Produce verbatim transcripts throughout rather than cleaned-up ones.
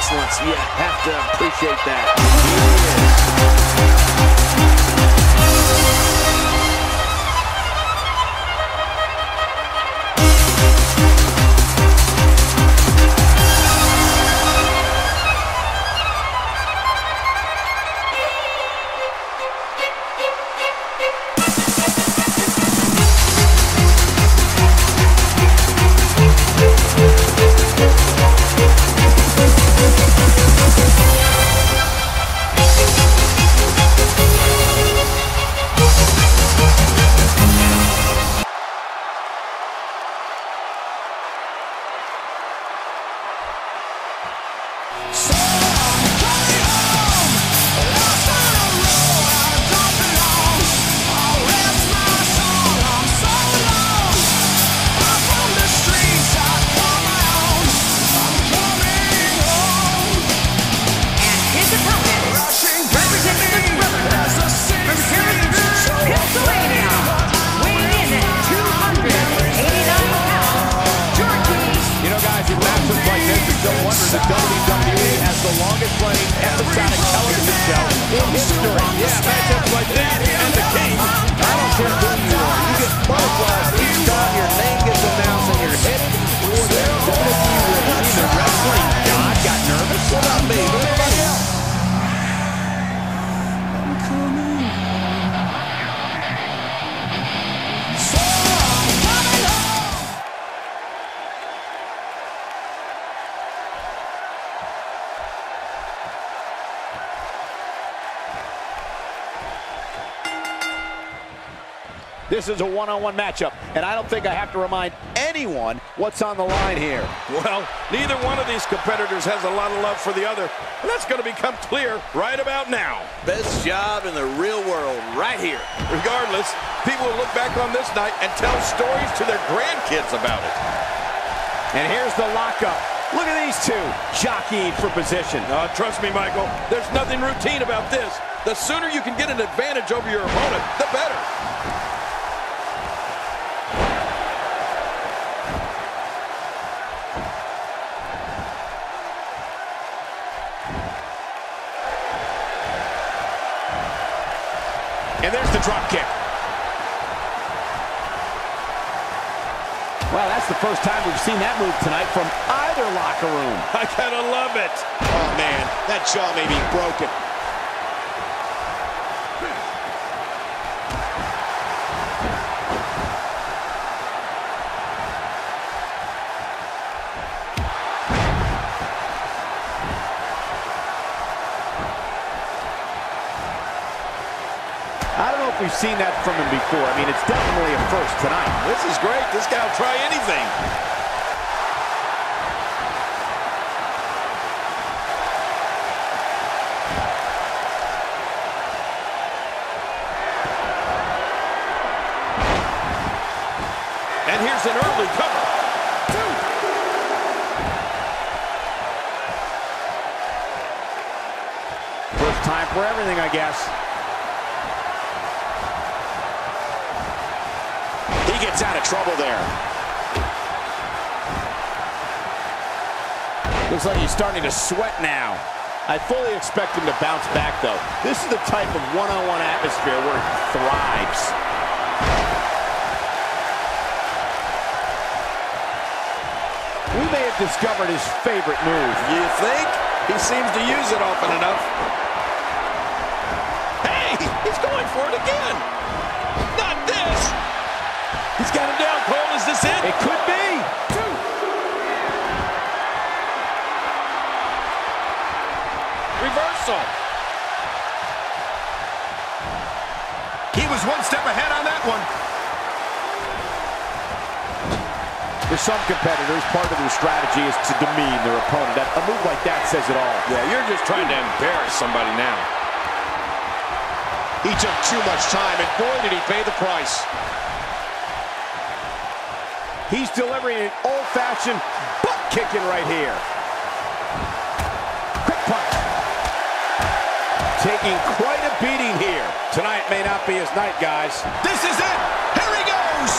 excellence. You have to appreciate that. The W W E has the longest running episodic television show in history. Yeah, matchups like that and the King. I don't care who you are. You get butterflies each time your name gets announced and you're headed for the W W E ring. The wrestling god got nervous. What about me? What about anybody else? This is a one-on-one matchup, and I don't think I have to remind anyone what's on the line here. Well, neither one of these competitors has a lot of love for the other, and that's going to become clear right about now. Best job in the real world right here. Regardless, people will look back on this night and tell stories to their grandkids about it. And here's the lockup. Look at these two jockeying for position. Uh, trust me, Michael, there's nothing routine about this. The sooner you can get an advantage over your opponent, the better. And there's the drop kick. Well, that's the first time we've seen that move tonight from either locker room. I kind of love it. Oh, man, that jaw may be broken. I don't know if we've seen that from him before. I mean, it's definitely a first tonight. This is great. This guy will try anything. And here's an early cover. Two. First time for everything, I guess. Gets out of trouble there. Looks like he's starting to sweat now. I fully expect him to bounce back, though. This is the type of one-on-one atmosphere where he thrives. We may have discovered his favorite move. You think? He seems to use it often enough. Hey, he's going for it again. Not this. He's got him down, Cole. Is this it? It could be. Two. Reversal. He was one step ahead on that one. For some competitors, part of their strategy is to demean their opponent. A move like that says it all. Yeah, you're just trying to embarrass somebody now. He took too much time, and boy, did he pay the price. He's delivering an old-fashioned butt kicking right here. Quick punch. Taking quite a beating here. Tonight may not be his night, guys. This is it. Here he goes.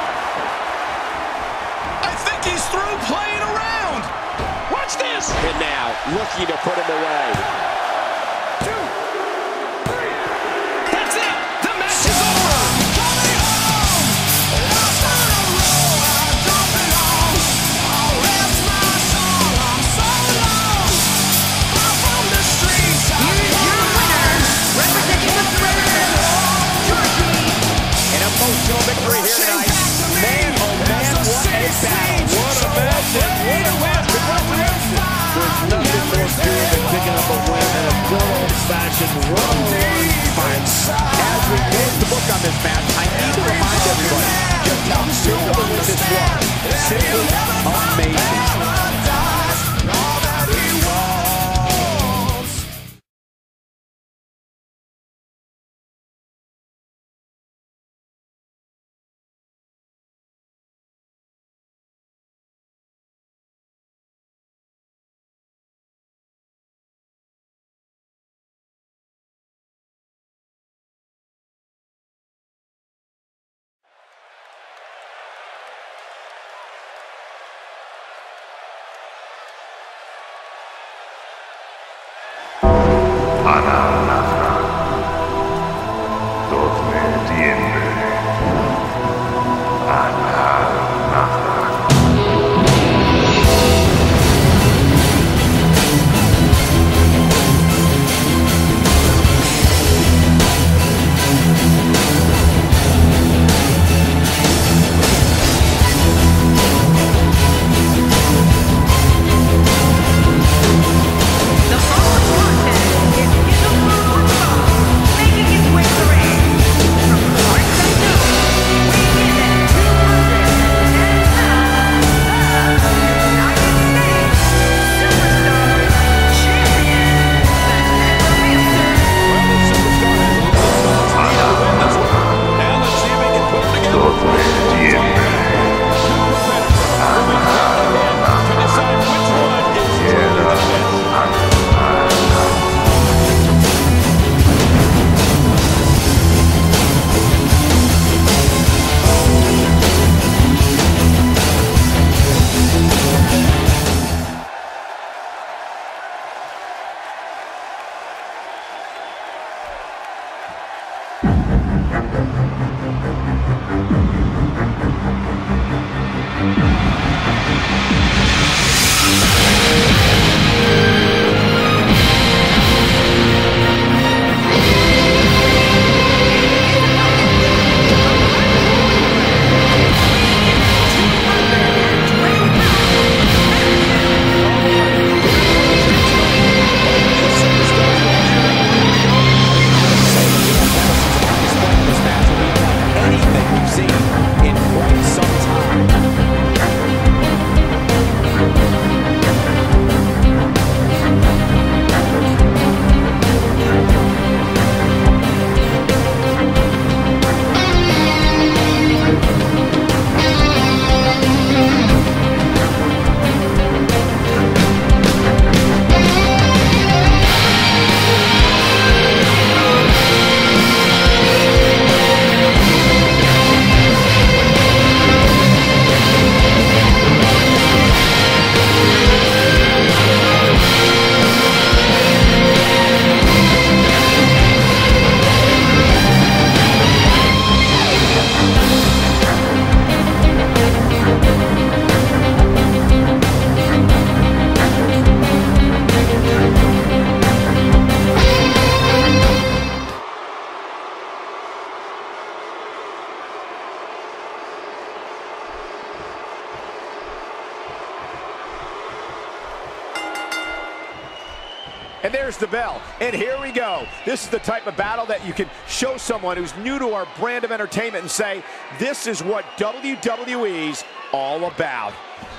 I think he's through playing around. Watch this. And now looking to put him away. Two, three. That's it. The match is over. Emotional victory here tonight. Man, oh man, what a battle. What a match and what a win. Congratulations. There's nothing more pure than picking up a win and a good old-fashioned one-on-one fight. As we close the book on this match, I need to remind everybody just how simple the win this was. Simply amazing. And there's the bell. And here we go. This is the type of battle that you can show someone who's new to our brand of entertainment and say, this is what W W E's all about.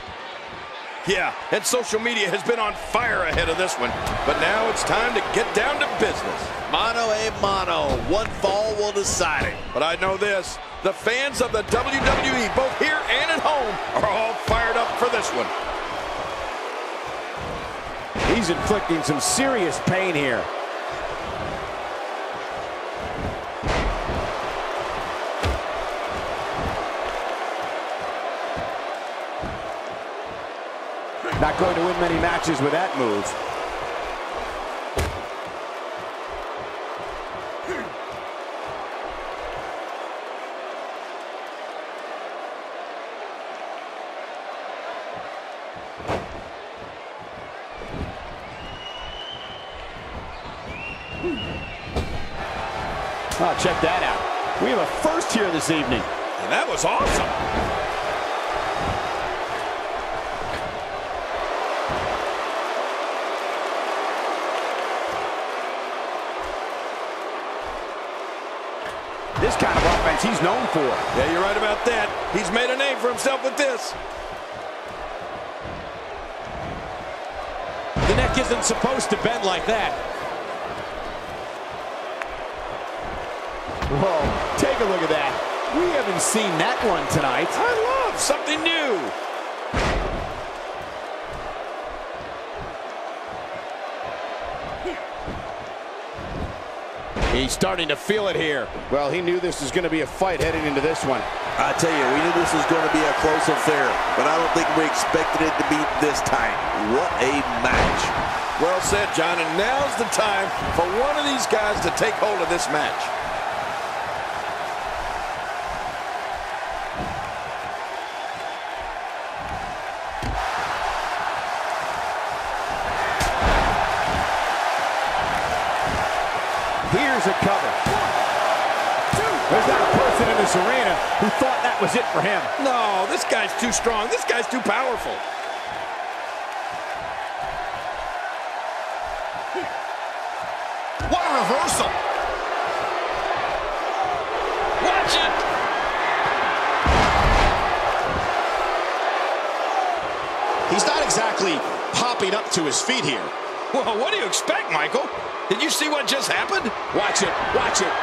Yeah, and social media has been on fire ahead of this one. But now it's time to get down to business. Mano a mano. One fall will decide it. But I know this. The fans of the W W E, both here and at home, are all fired up for this one. He's inflicting some serious pain here. Not going to win many matches with that move. Oh, check that out. We have a first here this evening. And that was awesome. This kind of offense he's known for. Yeah, you're right about that. He's made a name for himself with this. The neck isn't supposed to bend like that. Whoa, take a look at that. We haven't seen that one tonight. I love something new. He's starting to feel it here. Well, he knew this was going to be a fight heading into this one. I tell you, we knew this was going to be a close affair, but I don't think we expected it to be this tight. What a match. Well said, John, and now's the time for one of these guys to take hold of this match. Here's a cover. There's not a person in this arena who thought that was it for him. No, this guy's too strong. This guy's too powerful. What a reversal. Watch it. He's not exactly popping up to his feet here. Well, what do you expect, Michael? Did you see what just happened? Watch it. Watch it.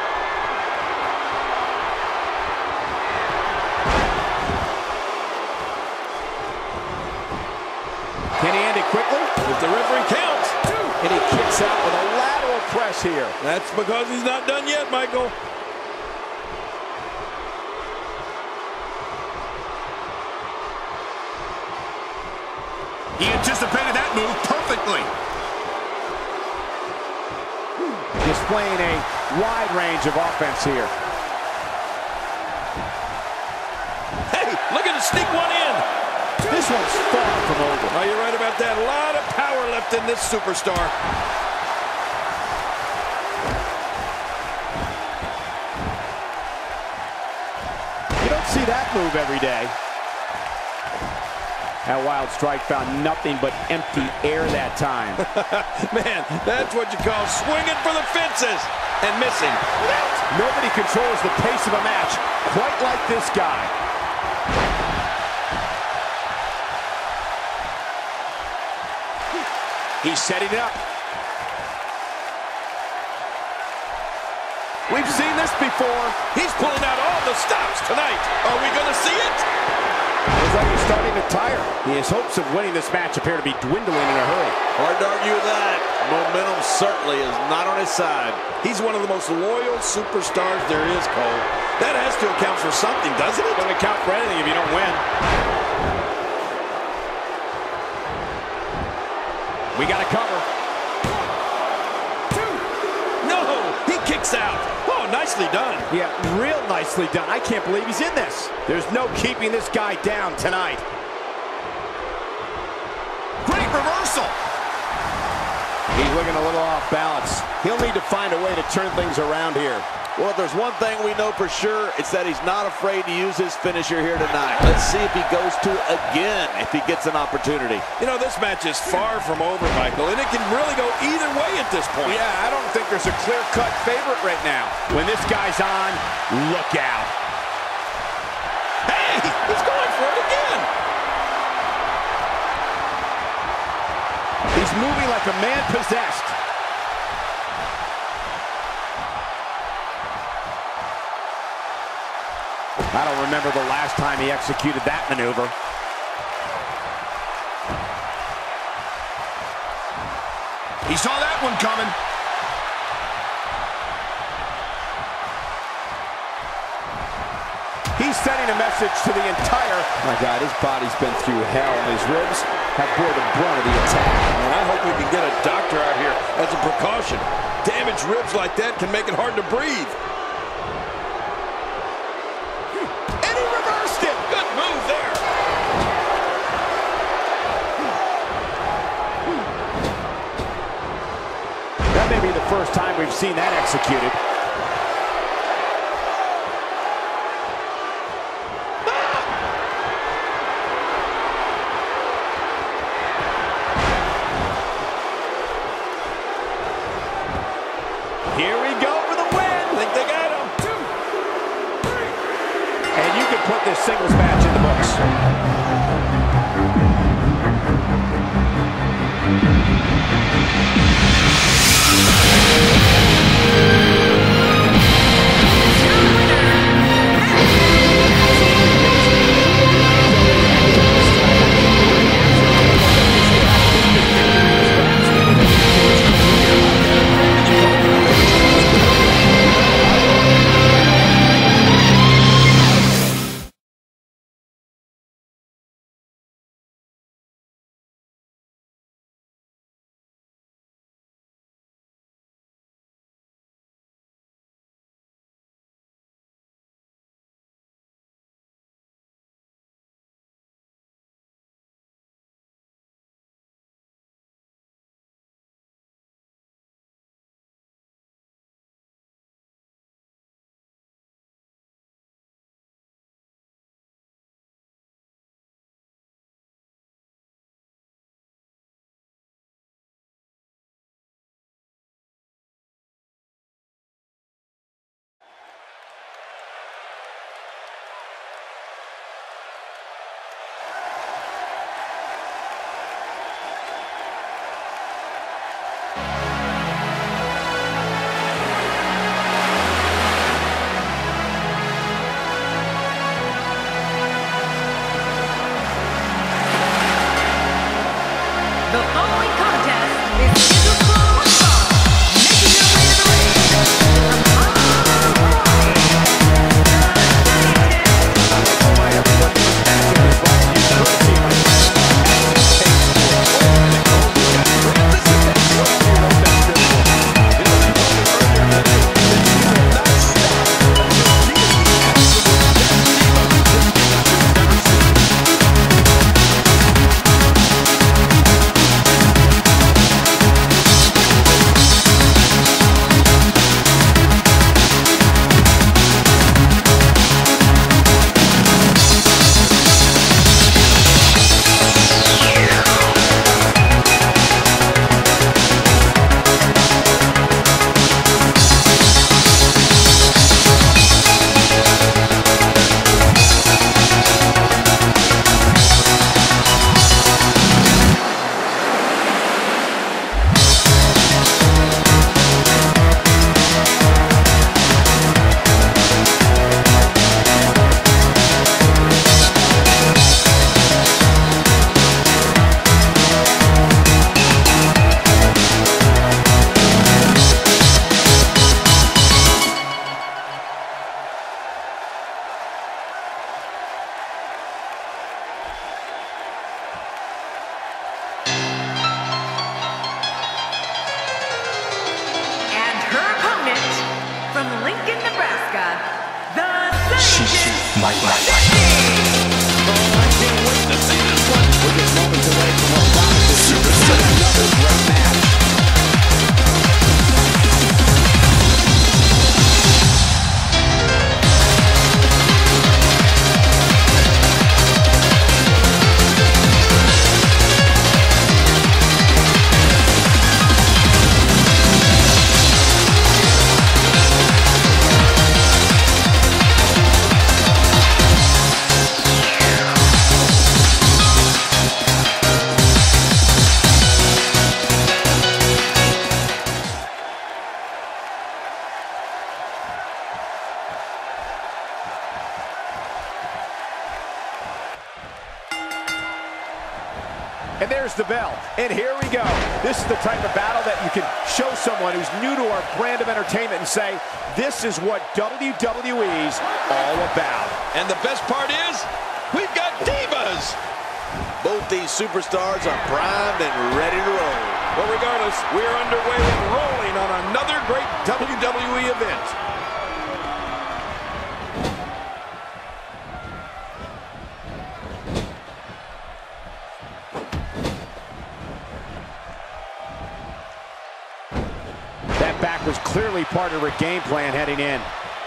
Can he end it quickly? If the referee counts. And he kicks out with a lateral press here. That's because he's not done yet, Michael. He anticipated that move perfectly. Displaying a wide range of offense here. Hey, look at him sneak one in. This one's far from over. Oh, you're right about that. A lot of power left in this superstar. You don't see that move every day. That wild strike found nothing but empty air that time. Man, that's what you call swinging for the fences and missing. Nobody controls the pace of a match quite like this guy. He's setting it up. We've seen this before. He's pulling out all the stops tonight. Are we going to see it? Looks like he's starting to tire. His hopes of winning this match appear to be dwindling in a hurry. Hard to argue with that. Momentum certainly is not on his side. He's one of the most loyal superstars there is, Cole. That has to account for something, doesn't it? Doesn't count for anything if you don't win. We got a cover. No, he kicks out. Oh, nicely done. Yeah, real nicely done. I can't believe he's in this. There's no keeping this guy down tonight. Great reversal. He's looking a little off balance. He'll need to find a way to turn things around here. Well, if there's one thing we know for sure, it's that he's not afraid to use his finisher here tonight. Let's see if he goes to it again if he gets an opportunity. You know, this match is far from over, Michael, and it can really go either way at this point. Yeah, I don't think there's a clear-cut favorite right now. When this guy's on, look out. Hey, he's going for it again. He's moving like a man possessed. I don't remember the last time he executed that maneuver. He saw that one coming. He's sending a message to the entire... My God, his body's been through hell, and his ribs have bore the brunt of the attack. And I hope we can get a doctor out here as a precaution. Damaged ribs like that can make it hard to breathe. And he reversed it! Good move there. That may be the first time we've seen that executed. My life. Oh, I can't wait to see this one. We're just moments away from what promises to be another great match. And there's the bell. And here we go. This is the type of battle that you can show someone who's new to our brand of entertainment and say, this is what W W E's all about. And the best part is, we've got divas. Both these superstars are primed and ready to roll. Well, regardless, we're underway and rolling on another great W W E event. That back was clearly part of her game plan heading in.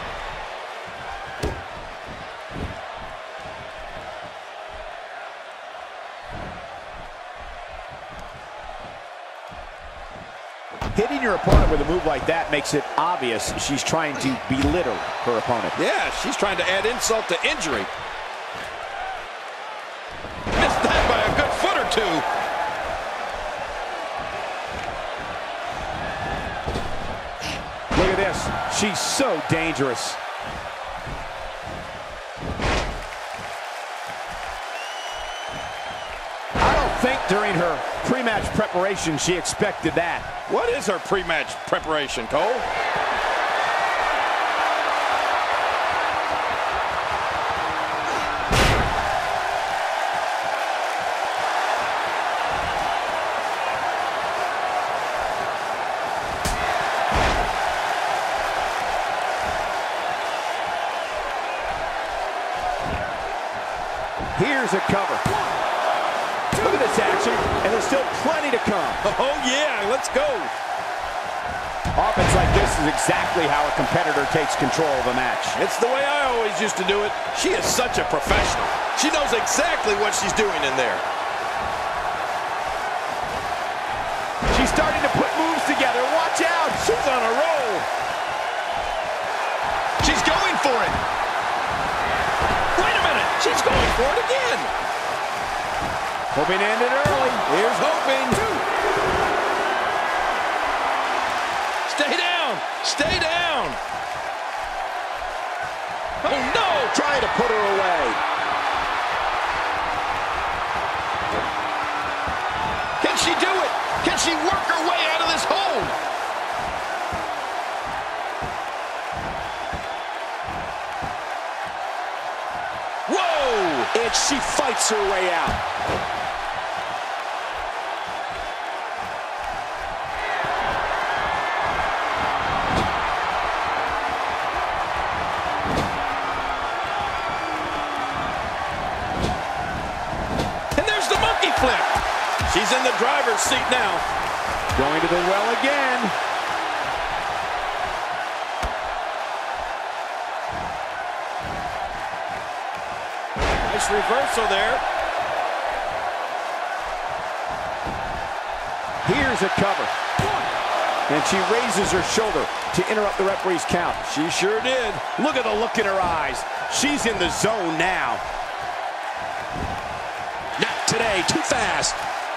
Hitting your opponent with a move like that makes it obvious she's trying to belittle her opponent. Yeah, she's trying to add insult to injury. Missed that by a good foot or two. this. She's so dangerous. I don't think during her pre-match preparation she expected that. What is her pre-match preparation, Cole? Here's a cover. Look at this action, and there's still plenty to come. Oh, yeah, let's go. Offense like this is exactly how a competitor takes control of a match. It's the way I always used to do it. She is such a professional. She knows exactly what she's doing in there. She's starting to put moves together. Watch out. She's on a roll. She's going for it. Wait a minute. She's going for it again. Hoping to end it early. Here's hoping. Stay down. Stay down. Oh, no. Trying to put her away. Can she do it? Can she work her way out of this hole? Whoa! And she fights her way out. And there's the monkey flip. She's in the driver's seat now. Going to the well again. Nice reversal there. Here's a cover. And she raises her shoulder to interrupt the referee's count. She sure did. Look at the look in her eyes. She's in the zone now. Not today. Too fast.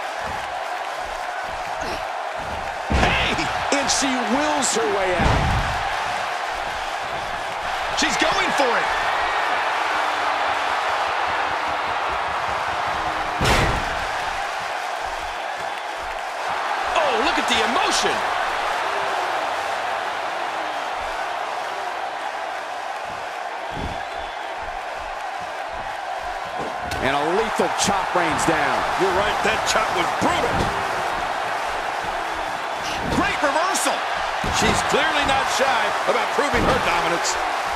Hey! And she wills her way out. She's going for it. Oh, look at the emotion. And a lethal chop rains down. You're right, that chop was brutal. Great reversal. She's clearly not shy about proving her dominance.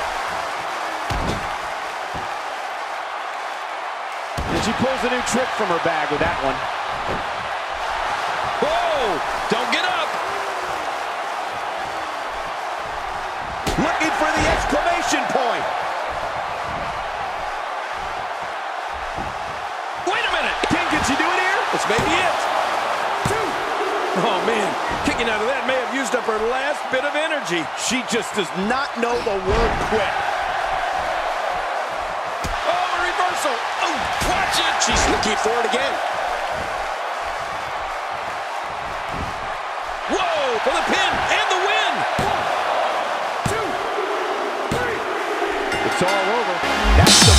And she pulls a new trick from her bag with that one. Whoa! Don't get up! Looking for the exclamation point. Wait a minute! King, can she do it here? This may be it. Two. Oh, man. Kicking out of that may have used up her last bit of energy. She just does not know the word quit. Oh, a reversal. Oh, watch it. She's looking for it again. Whoa, for the pin and the win. One, two, three. It's all over. That's the